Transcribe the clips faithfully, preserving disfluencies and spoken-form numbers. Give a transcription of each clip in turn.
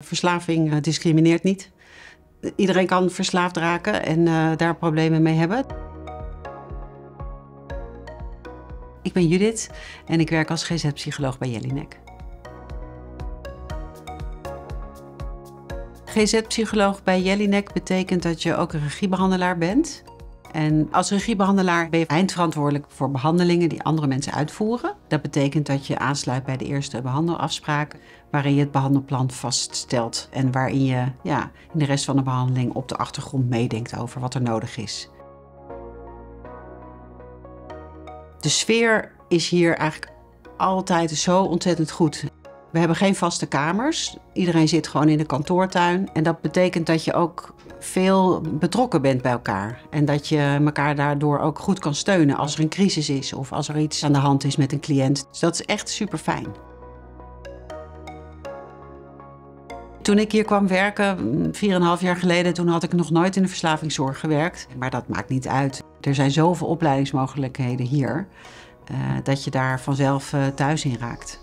Verslaving uh, discrimineert niet. Iedereen kan verslaafd raken en uh, daar problemen mee hebben. Ik ben Judith en ik werk als G Z-psycholoog bij Jelinek. G Z-psycholoog bij Jelinek betekent dat je ook een regiebehandelaar bent. En als regiebehandelaar ben je eindverantwoordelijk voor behandelingen die andere mensen uitvoeren. Dat betekent dat je aansluit bij de eerste behandelafspraak, waarin je het behandelplan vaststelt en waarin je ja, in de rest van de behandeling op de achtergrond meedenkt over wat er nodig is. De sfeer is hier eigenlijk altijd zo ontzettend goed. We hebben geen vaste kamers. Iedereen zit gewoon in de kantoortuin. En dat betekent dat je ook veel betrokken bent bij elkaar. En dat je elkaar daardoor ook goed kan steunen als er een crisis is of als er iets aan de hand is met een cliënt. Dus dat is echt super fijn. Toen ik hier kwam werken, vier en een half jaar geleden, toen had ik nog nooit in de verslavingszorg gewerkt. Maar dat maakt niet uit. Er zijn zoveel opleidingsmogelijkheden hier, uh, dat je daar vanzelf uh, thuis in raakt.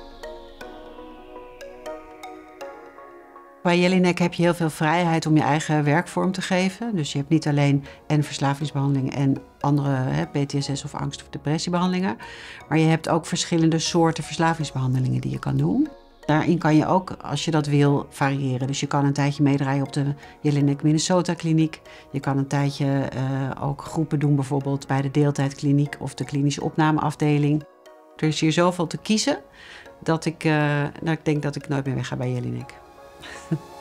Bij Jelinek heb je heel veel vrijheid om je eigen werkvorm te geven. Dus je hebt niet alleen en verslavingsbehandelingen en andere hè, P T S S of angst- of depressiebehandelingen. Maar je hebt ook verschillende soorten verslavingsbehandelingen die je kan doen. Daarin kan je ook, als je dat wil, variëren. Dus je kan een tijdje meedraaien op de Jelinek Minnesota kliniek. Je kan een tijdje uh, ook groepen doen, bijvoorbeeld bij de deeltijdkliniek of de klinische opnameafdeling. Er is hier zoveel te kiezen dat ik, uh, dat ik denk dat ik nooit meer weg ga bij Jelinek.